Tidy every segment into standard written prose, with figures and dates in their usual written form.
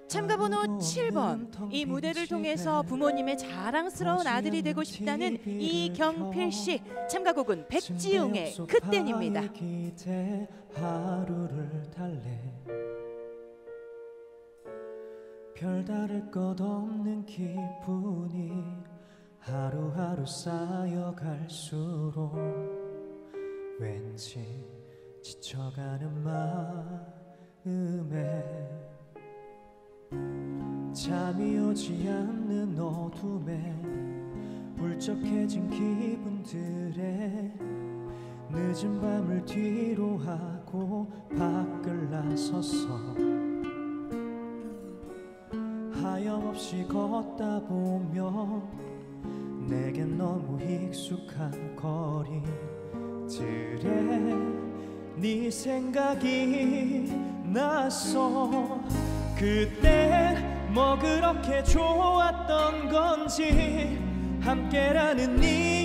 참가번호 7번, 이 무대를 통해서 부모님의 자랑스러운 아들이 되고 싶다는 이경필 씨. 참가곡은 백지용의 그땐입니다. 하루를 달래 별다를 것 없는 기분이 하루하루 쌓여갈수록 왠지 지쳐가는 마음에 잠이 오지 않는 어둠에 울적해진 기분들에 늦은 밤을 뒤로하고 밖을 나섰어 하염없이 걷다 보면 내겐 너무 익숙한 거리들에 네 생각이 났어. 그땐 뭐 그렇게 좋았던 건지 함께라는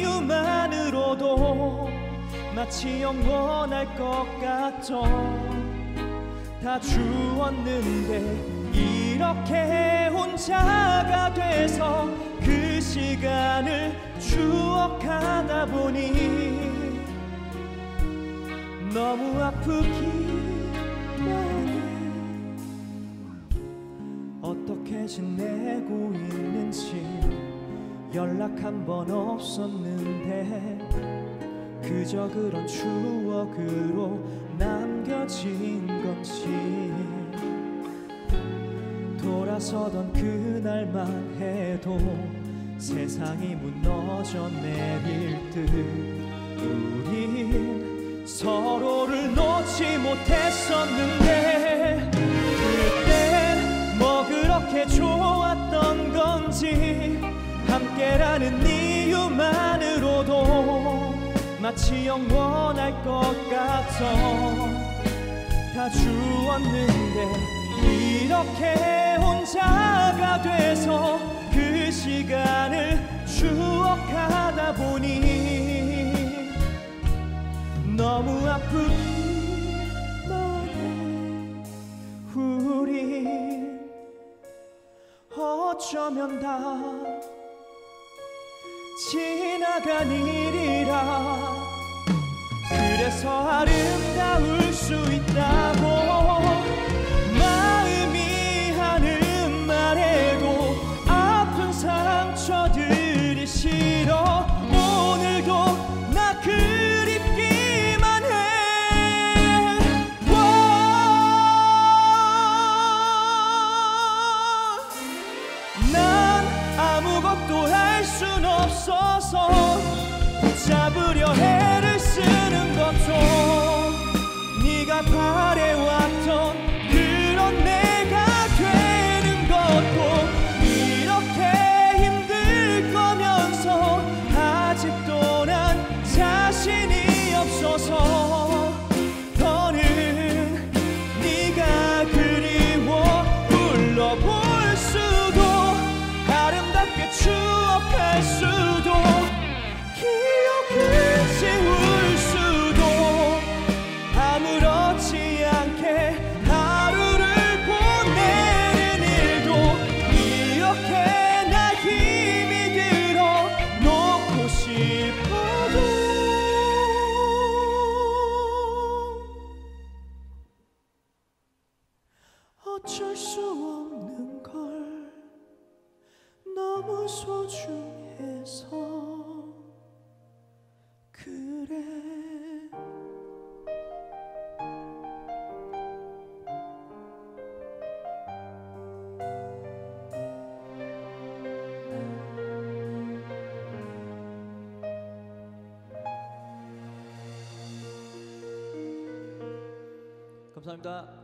이유만으로도 마치 영원할 것 같아. 다 주었는데 이렇게 혼자가 돼서 그 시간을 추억하다 보니 너무 아프기만 해. 어떻게 지내고 있는지 연락 한 번 없었는데 그저 그런 추억으로 남겨진 건지 돌아서던 그날만 해도 세상이 무너져 내릴 듯 우린 서로를 놓지 못했었는데 그땐 뭐 그렇게 좋았던 건지 함께라는 이유만으로도 마치 영원할 것 같아. 다 주었는데 이렇게 혼자가 돼서 그 시간을 추억하다 보니 너무 아프기만 해. 우리 어쩌면 다 지나간 일이라 그래서 아름다울 수 있다고 마음이 하는 말에도 아픈 상처들이 싫어. 오늘도 나 그립기만 해. 난 아무것도 할 순 없어서 붙잡으려 애를 쓰는 것도 네가 바래왔던 그런 내가 되는 것도 이렇게 힘들 거면서 아직도 난 자신이 없어서 더는 네가 그리워 불러볼 수도 아름답게 추억할 수도 기억을 지울 수도 아무렇지 않게 하루를 보내는 일도 이렇게 날 힘이 들어 놓고 싶어도 어쩔 수 없는 걸 너무 소중해서 그래. 감사합니다.